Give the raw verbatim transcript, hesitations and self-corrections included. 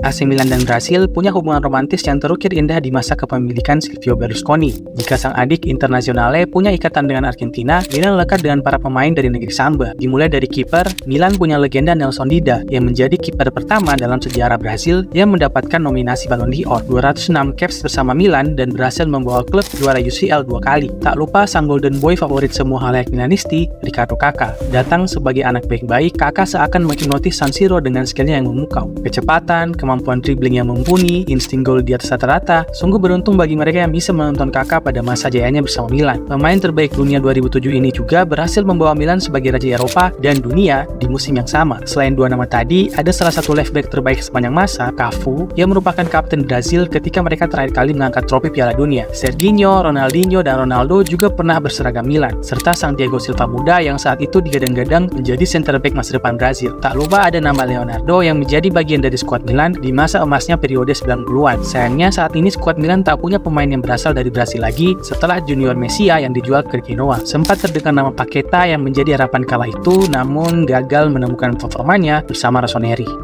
A C Milan dan Brasil punya hubungan romantis yang terukir indah di masa kepemilikan Silvio Berlusconi. Jika sang adik Internazionale punya ikatan dengan Argentina, Milan lekat dengan para pemain dari negeri Samba. Dimulai dari kiper, Milan punya legenda Nelson Dida yang menjadi kiper pertama dalam sejarah Brasil yang mendapatkan nominasi Ballon d'Or. dua ratus enam caps bersama Milan dan berhasil membawa klub juara U C L dua kali. Tak lupa sang golden boy favorit semua halayak Milanisti, Ricardo Kakak. Datang sebagai anak baik-baik, Kakak seakan menghipnotis San Siro dengan skillnya yang memukau. Kecepatan, kemampuan dribbling yang mumpuni, insting gol di atas rata-rata. Sungguh beruntung bagi mereka yang bisa menonton Kakak pada masa jayanya bersama Milan. Pemain terbaik dunia dua ribu tujuh ini juga berhasil membawa Milan sebagai raja Eropa dan dunia di musim yang sama. Selain dua nama tadi, ada salah satu left back terbaik sepanjang masa, Cafu, yang merupakan kapten Brazil ketika mereka terakhir kali mengangkat trofi Piala Dunia. Serginho, Ronaldinho, dan Ronaldo juga pernah berseragam Milan, serta Santiago Silva muda yang saat itu digadang-gadang menjadi center back masa depan Brazil. Tak lupa ada nama Leonardo yang menjadi bagian dari skuad Milan di masa emasnya periode sembilan puluhan. Sayangnya saat ini skuad Milan tak punya pemain yang berasal dari Brasil lagi setelah Junior Messia yang dijual ke Genoa. Sempat terdengar nama Paqueta yang menjadi harapan kala itu, namun gagal menemukan performanya bersama Rossoneri.